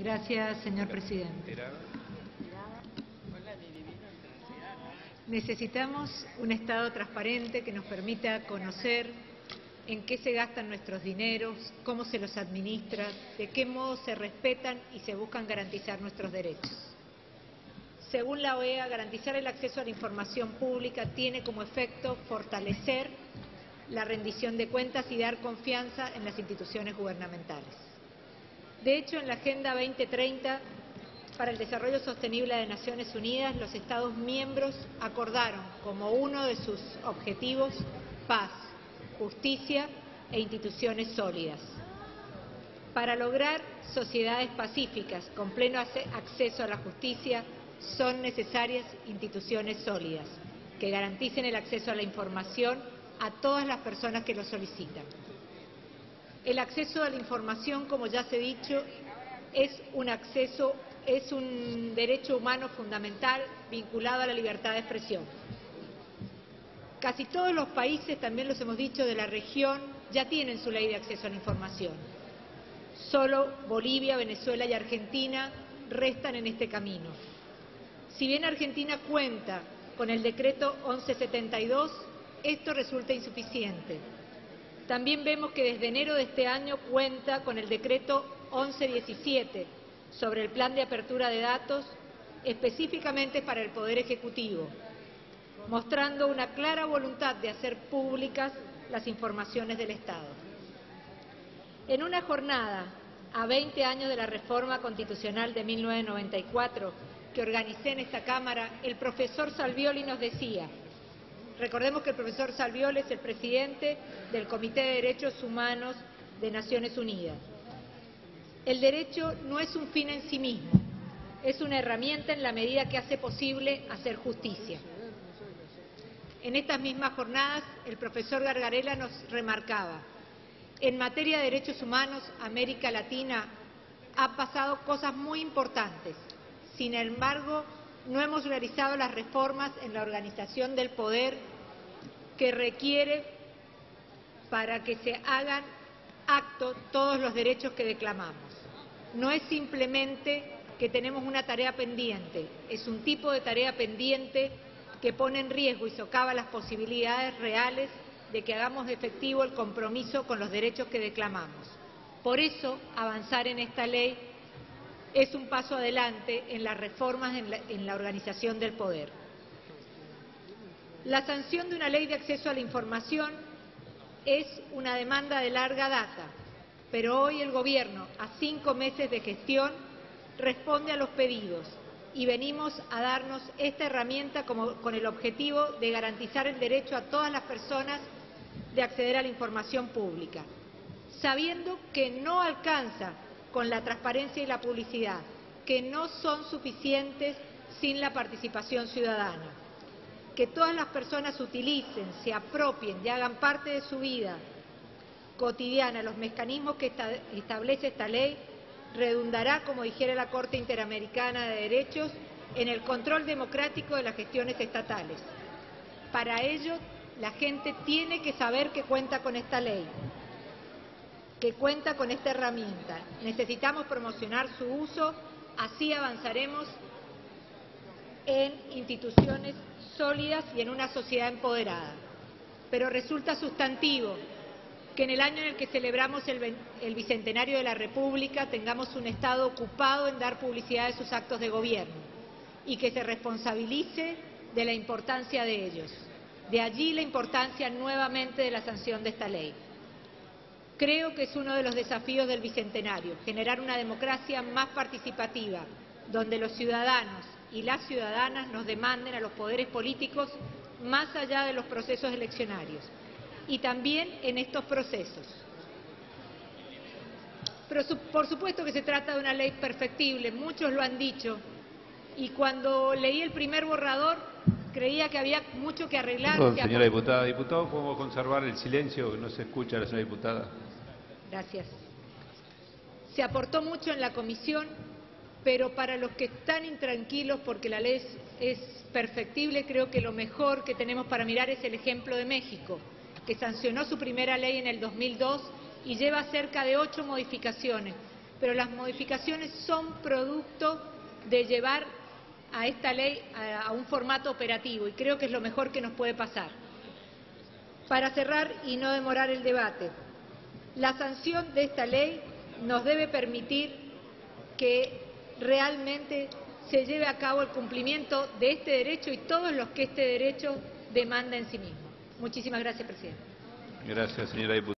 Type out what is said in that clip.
Gracias, señor presidente. Necesitamos un Estado transparente que nos permita conocer en qué se gastan nuestros dineros, cómo se los administra, de qué modo se respetan y se buscan garantizar nuestros derechos. Según la OEA, garantizar el acceso a la información pública tiene como efecto fortalecer la rendición de cuentas y dar confianza en las instituciones gubernamentales. De hecho, en la Agenda 2030 para el Desarrollo Sostenible de Naciones Unidas, los Estados miembros acordaron como uno de sus objetivos paz, justicia e instituciones sólidas. Para lograr sociedades pacíficas con pleno acceso a la justicia, son necesarias instituciones sólidas que garanticen el acceso a la información a todas las personas que lo solicitan. El acceso a la información, como ya se ha dicho, es un derecho humano fundamental vinculado a la libertad de expresión. Casi todos los países, también los hemos dicho, de la región ya tienen su ley de acceso a la información. Solo Bolivia, Venezuela y Argentina restan en este camino. Si bien Argentina cuenta con el decreto 1172, esto resulta insuficiente. También vemos que desde enero de este año cuenta con el decreto 1117 sobre el plan de apertura de datos específicamente para el Poder Ejecutivo, mostrando una clara voluntad de hacer públicas las informaciones del Estado. En una jornada a 20 años de la reforma constitucional de 1994 que organicé en esta Cámara, el profesor Salvioli nos decía, recordemos que el profesor Salvioli es el presidente del Comité de Derechos Humanos de Naciones Unidas. El derecho no es un fin en sí mismo, es una herramienta en la medida que hace posible hacer justicia. En estas mismas jornadas, el profesor Gargarella nos remarcaba, en materia de derechos humanos, América Latina ha pasado cosas muy importantes. Sin embargo, no hemos realizado las reformas en la organización del poder que requiere para que se hagan acto todos los derechos que declamamos. No es simplemente que tenemos una tarea pendiente, es un tipo de tarea pendiente que pone en riesgo y socava las posibilidades reales de que hagamos efectivo el compromiso con los derechos que declamamos. Por eso, avanzar en esta ley es un paso adelante en las reformas en la organización del poder. La sanción de una ley de acceso a la información es una demanda de larga data, pero hoy el Gobierno, a 5 meses de gestión, responde a los pedidos y venimos a darnos esta herramienta con el objetivo de garantizar el derecho a todas las personas de acceder a la información pública, sabiendo que no alcanza con la transparencia y la publicidad, que no son suficientes sin la participación ciudadana, que todas las personas utilicen, se apropien y hagan parte de su vida cotidiana los mecanismos que establece esta ley, redundará, como dijera la Corte Interamericana de Derechos, en el control democrático de las gestiones estatales. Para ello, la gente tiene que saber que cuenta con esta ley, que cuenta con esta herramienta. Necesitamos promocionar su uso, así avanzaremos en instituciones sólidas y en una sociedad empoderada. Pero resulta sustantivo que en el año en el que celebramos el Bicentenario de la República tengamos un Estado ocupado en dar publicidad de sus actos de gobierno y que se responsabilice de la importancia de ellos. De allí la importancia nuevamente de la sanción de esta ley. Creo que es uno de los desafíos del Bicentenario, generar una democracia más participativa, donde los ciudadanos y las ciudadanas nos demanden a los poderes políticos más allá de los procesos eleccionarios y también en estos procesos. Pero por supuesto que se trata de una ley perfectible, muchos lo han dicho, y cuando leí el primer borrador creía que había mucho que arreglar. Perdón, señora diputada. Diputado, ¿podemos conservar el silencio que no se escucha a la señora diputada? Gracias. Se aportó mucho en la comisión, pero para los que están intranquilos porque la ley es perfectible, creo que lo mejor que tenemos para mirar es el ejemplo de México, que sancionó su primera ley en el 2002 y lleva cerca de 8 modificaciones, pero las modificaciones son producto de llevar a esta ley a un formato operativo y creo que es lo mejor que nos puede pasar. Para cerrar y no demorar el debate, la sanción de esta ley nos debe permitir que realmente se lleve a cabo el cumplimiento de este derecho y todos los que este derecho demanda en sí mismo. Muchísimas gracias, presidente. Gracias, señora diputada.